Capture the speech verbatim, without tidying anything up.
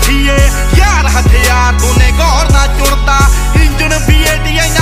देखिए यार हथियार तूने गौर ना चुनता इंजन भी एटीआई